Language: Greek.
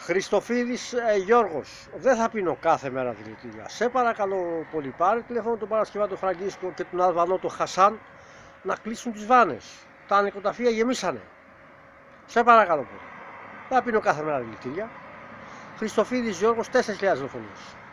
Χριστοφίδης Γιώργος, δεν θα πίνω κάθε μέρα δηλητήρια. Σε παρακαλώ πολύ, πάρε τηλέφωνο τον Παρασκευά του Φραγκίσκο και τον Αλβανό του Χασάν να κλείσουν τις βάνες. Τα νοικοταφεία γεμίσανε. Σε παρακαλώ πολύ. Δεν θα πίνω κάθε μέρα δηλητήρια. Χριστοφίδης Γιώργος, 4.000 δολοφονίες.